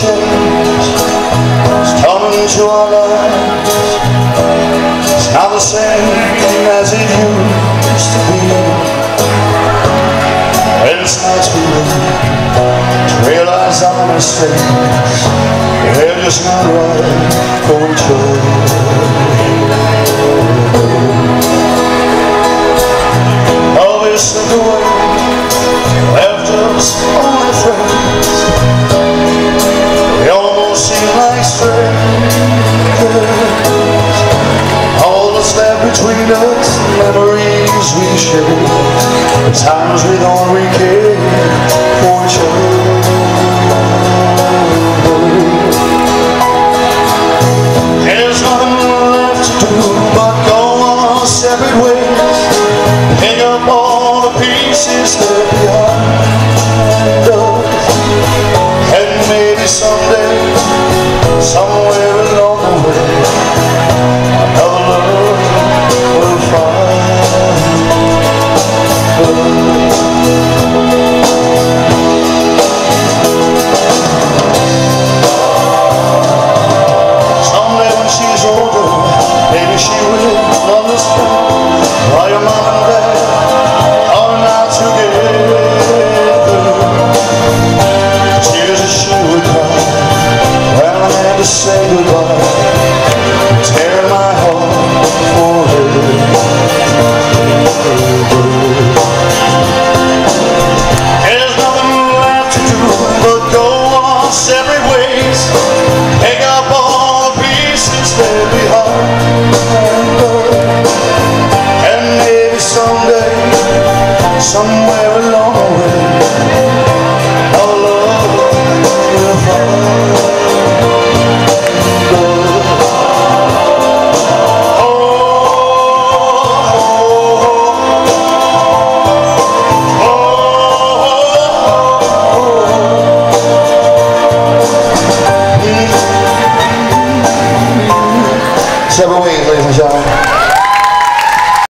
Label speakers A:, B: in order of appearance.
A: change has come into our lives. It's not the same as it used to be, and it's not too late to realize our mistakes. They're just not right for each other. Oh, we slipped away, left us only friends. We almost seem like strangers. All that's left between us, memories we share, the times we don't recare.